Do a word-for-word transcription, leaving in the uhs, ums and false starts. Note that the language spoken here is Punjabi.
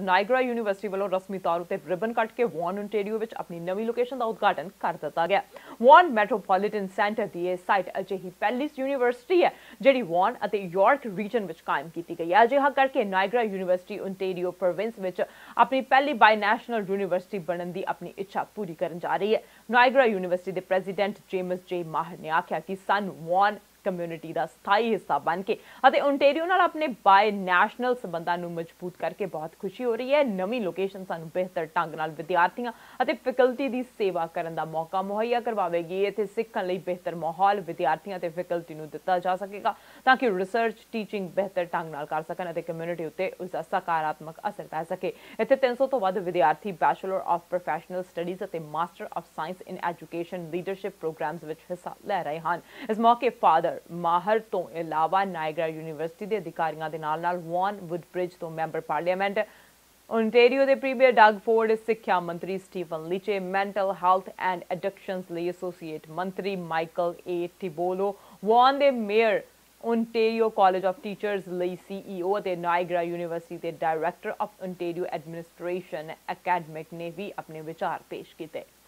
ਨਾਇਗਰਾ ਯੂਨੀਵਰਸਿਟੀ ਵੱਲੋਂ ਰਸਮੀ ਤੌਰ ਉੱਤੇ ਰਿਬਨ ਕੱਟ ਕੇ ਵੌਨ ਓਨਟਾਰੀਓ ਵਿੱਚ ਆਪਣੀ ਨਵੀਂ ਲੋਕੇਸ਼ਨ ਦਾ ਉਦਘਾਟਨ ਕਰ ਦਿੱਤਾ ਗਿਆ। ਵੌਨ ਮੈਟਰੋਪੋਲੀਟਨ ਸੈਂਟਰ ਦੀ ਇਹ ਸਾਈਟ ਅਜਿਹੀ ਪਹਿਲੀ ਯੂਨੀਵਰਸਿਟੀ ਹੈ ਜਿਹੜੀ ਵੌਨ ਅਤੇ ਯਾਰਕ ਰੀਜਨ ਵਿੱਚ ਕਾਇਮ ਕੀਤੀ ਗਈ ਹੈ। ਅਜਿਹਾ ਕਰਕੇ ਨਾਇਗਰਾ ਯੂਨੀਵਰਸਿਟੀ ਓਨਟਾਰੀਓ ਪ੍ਰੋਵਿੰਸ ਵਿੱਚ ਆਪਣੀ ਪਹਿਲੀ ਬਾਈ ਨੈਸ਼ਨਲ ਯੂਨੀਵਰਸਿਟੀ ਬਣਨ ਦੀ ਆਪਣੀ ਇੱਛਾ ਪੂਰੀ ਕਰਨ ਜਾ ਰਹੀ ਹੈ। ਨਾਇਗਰਾ ਯੂਨੀਵਰਸਿਟੀ ਦੇ ਪ੍ਰੈਜ਼ੀਡੈਂਟ ਜੇਮਸ ਜੇ ਮਾਹਰ ਨੇ ਆਖਿਆ ਕਿ ਸਾਨੂੰ ਵੌਨ ਕਮਿਊਨਿਟੀ ਦਾ ਸਥਾਈ ਹਿੱਸਾ ਬਣ ਕੇ ਅਤੇ ਓਨਟਾਰੀਓ ਨਾਲ ਆਪਣੇ ਬਾਏ ਨੈਸ਼ਨਲ ਸੰਬੰਧਾਂ ਨੂੰ ਮਜ਼ਬੂਤ ਕਰਕੇ ਬਹੁਤ ਖੁਸ਼ੀ ਹੋ ਰਹੀ ਹੈ। ਨਵੀਂ ਲੋਕੇਸ਼ਨ ਸਾਨੂੰ ਬਿਹਤਰ ਢੰਗ ਨਾਲ ਵਿਦਿਆਰਥੀਆਂ ਅਤੇ ਫੈਕਲਟੀ ਦੀ ਸੇਵਾ ਕਰਨ ਦਾ ਮੌਕਾ ਮੁਹੱਈਆ ਕਰਵਾਵੇਗੀ। ਇੱਥੇ ਸਿੱਖਣ ਲਈ ਬਿਹਤਰ ਮਾਹੌਲ ਵਿਦਿਆਰਥੀਆਂ ਅਤੇ ਫੈਕਲਟੀ ਨੂੰ ਦਿੱਤਾ ਜਾ ਸਕੇਗਾ ਤਾਂ ਕਿ ਰਿਸਰਚ ਟੀਚਿੰਗ ਬਿਹਤਰ ਢੰਗ ਨਾਲ ਕਰ ਸਕਣ ਅਤੇ ਕਮਿਊਨਿਟੀ ਉੱਤੇ ਉਸ ਦਾ ਸਕਾਰਾਤਮਕ ਅਸਰ ਪੈ ਸਕੇ। ਇੱਥੇ ਤਿੰਨ ਸੌ ਤੋਂ ਵੱਧ ਵਿਦਿਆਰਥੀ ਬੈਚਲਰ ਆਫ ਪ੍ਰੋਫੈਸ਼ਨਲ ਸਟੱਡੀਜ਼ ਅਤੇ master of science in education leadership programmes ਵਿੱਚ ਹਿੱਸਾ ਲੈ ਰਹੇ ਹਨ। ਇਸ ਮੌਕੇ ਫਾਦਰ ਮਾਹਰ ਤੋਂ ਇਲਾਵਾ ਨਾਇਗਰਾ ਯੂਨੀਵਰਸਿਟੀ ਦੇ ਅਧਿਕਾਰੀਆਂ ਦੇ ਨਾਲ ਨਾਲ ਵੌਨ ਵੁੱਡਬ੍ਰਿਜ ਤੋਂ ਮੈਂਬਰ ਪਾਰਲੀਮੈਂਟ ਓਨਟਾਰੀਓ ਦੇ ਪ੍ਰੀਮੀਅਰ ਡਗ ਫੋਰਡ, ਸਿੱਖਿਆ ਮੰਤਰੀ Stephen Lecce, mental health and addictions ਲਈ ਐਸੋਸੀਏਟ ਮੰਤਰੀ ਮਾਈਕਲ ਏ ਟਿਬੋਲੋ, ਵੌਨ ਦੇ mayor, Ontario college of teachers ਲਈ ਸੀਈਓ ਅਤੇ ਨਾਇਗਰਾ ਯੂਨੀਵਰਸਿਟੀ ਦੇ director of Ontario administration academic ਨੇ ਵੀ ਆਪਣੇ ਵਿਚਾਰ ਪੇਸ਼ ਕੀਤੇ।